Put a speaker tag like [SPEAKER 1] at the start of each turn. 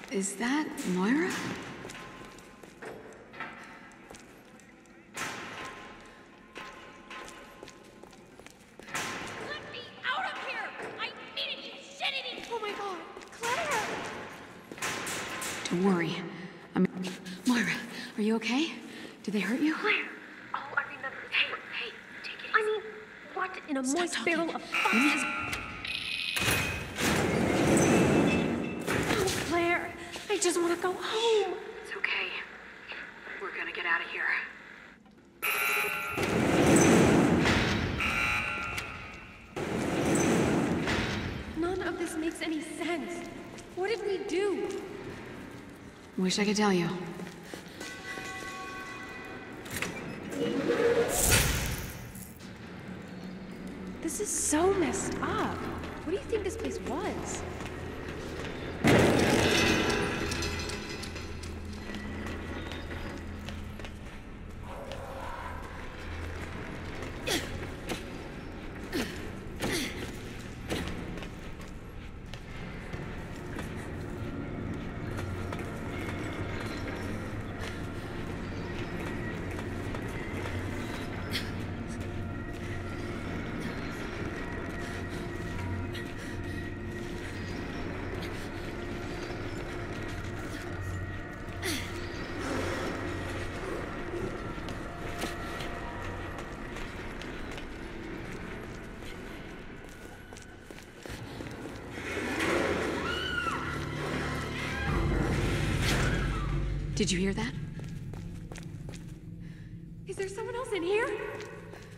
[SPEAKER 1] Is that Moira?
[SPEAKER 2] Let me out of here! I need it, you shit-eating...
[SPEAKER 3] Oh my god, Claire!
[SPEAKER 1] Don't worry. Moira, are you okay? Did they hurt you?
[SPEAKER 2] Claire! Oh, I remember. Hey, take it easy. I mean, what in a
[SPEAKER 1] Stop
[SPEAKER 2] moist
[SPEAKER 1] talking.
[SPEAKER 2] barrel of fuck
[SPEAKER 1] You
[SPEAKER 2] is... Oh, Claire, I just want to go home.
[SPEAKER 1] It's okay. We're gonna get out of here.
[SPEAKER 3] None of this makes any sense. What did we do?
[SPEAKER 1] Wish I could tell you.
[SPEAKER 3] This is so messed up. What do you think this place was?
[SPEAKER 1] Did you hear that?
[SPEAKER 3] Is there someone else in here?